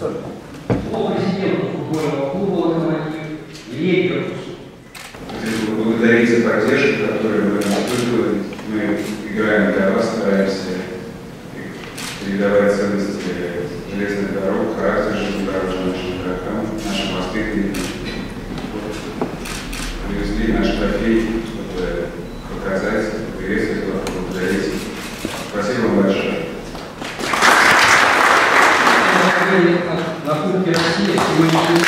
Слово президенту футбольного клуба «Локомотив» Илье Геркусу. Хотел бы поблагодарить за поддержку, которую вы нам вызвали. Мы играем для вас, стараемся передавать ценности железных дорог, характер железнодорожных нашим игрокам, нашим воспитанникам. Привезли наш трофей, чтобы показать, приветствовать вас, поблагодарить. Спасибо вам большое. На Кубке России сегодня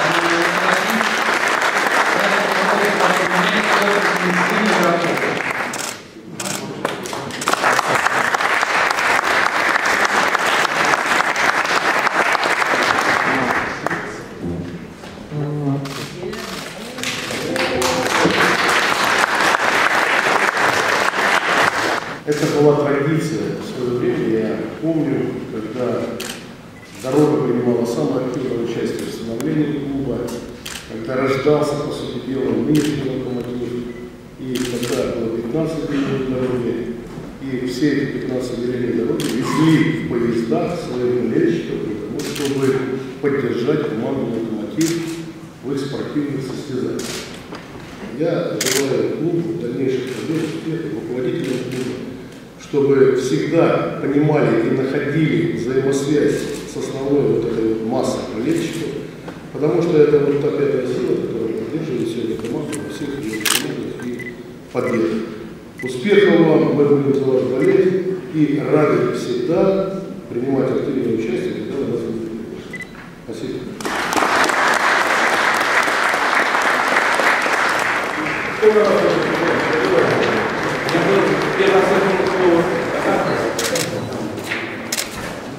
Это была традиция в свое время. Я помню, когда «Дорога» принимала самое активное участие в становлении клуба, когда рождался, по сути дела, нынешний «Локомотив», и когда было 15 линий дороги, и все эти 15 линий дороги везли в поездах своих болельщиков для того, чтобы поддержать команду «Локомотив» в их спортивных состязаниях. Я желаю клубу дальнейших побед, успехов, руководителям клуба, чтобы всегда понимали и находили взаимосвязь с основной вот этой вот массой болельщиков, потому что это вот та пятая сила, которая поддерживает сегодня команду во всех ее командах и победах. Успехов вам, мы будем за вас болеть и рады всегда принимать активное участие, когда у нас будет приглашено. Спасибо.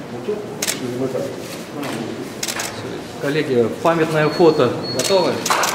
Коллеги, памятное фото готовы?